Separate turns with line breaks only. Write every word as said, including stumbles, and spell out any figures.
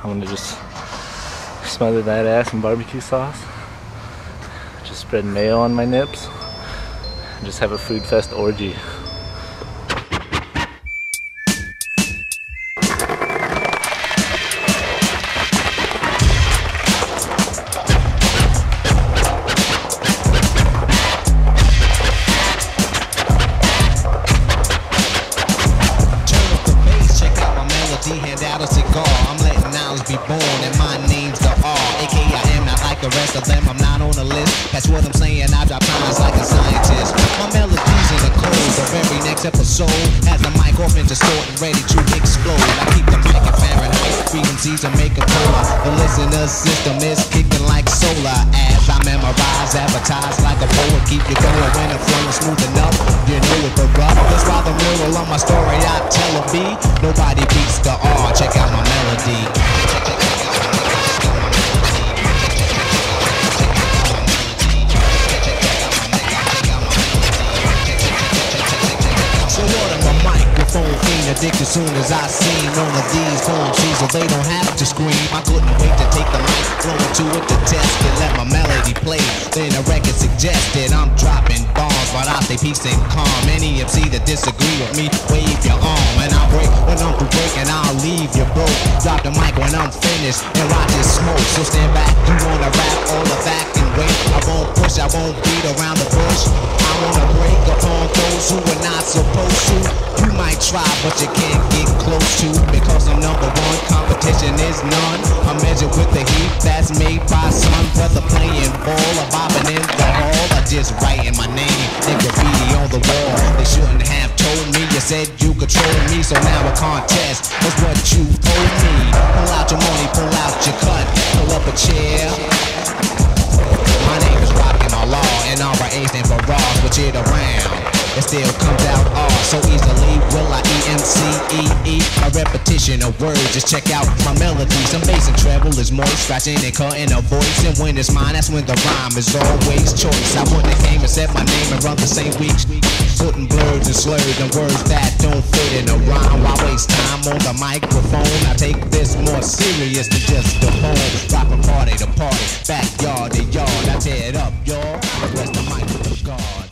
I'm gonna just smother that ass in barbecue sauce. Just spread mayo on my nips. And just have a food fest orgy.
Hand out a cigar, I'm letting knowledge be born, and my name's the R, aka I am not like the rest of them, I'm not on the list, that's what I'm saying, I drop lines like a scientist. My melodies in the code, the very next episode has the mic off and distorted, ready to explode. I keep the mic at Fahrenheit, frequencies to make a cola, the listener system is kicking like solar, as I memorize, advertise like a poet, keep you going when the flow is smooth enough, you know it the rough, that's why the mural on my story I tell a B, nobody beats the R, check out my melody. So what am a microphone fiend addicted soon as I seen one of these phone trees, so they don't have to scream. I couldn't wait to take the mic, blow into it to test it, let my melody play. Then the record suggested I'm dropping bombs, but I stay peace and calm. Any M C that disagree with me, wave your arm, and I'll break when I'm through breaking. I'll leave you broke. Drop the mic when I'm finished, and watch it smoke. So stand back, you wanna rap all the back and wait. I won't push, I won't beat around the bush. I wanna break upon those who are not supposed to. You might try, but you can't get close to, because I'm number one, competition is none. I'm measured with the heat that's made by sun. Whether playing ball or bobbing in the hall, or just writing my name in graffiti on the wall. They shouldn't have told me, you said you control me, so now a contest was what you owe me. Pull out your money, pull out your cut, pull up a chair. My name is Rockin' my law, and R I A stand for raw, switch it around. It still comes out R so easily. Will I E M C E E? A repetition of words, just check out my melody. Some bass and treble is moist, scratching and cutting a voice. And when it's mine, that's when the rhyme is always choice. I wouldn't have came and said my name and run the same week, putting blurs and slurs and words that don't fit in a rhyme. Why waste time on the microphone? I take this more serious than just a poem. Rock from party to party, backyard to yard. I tear it up, y'all. Rest the mic with the guard.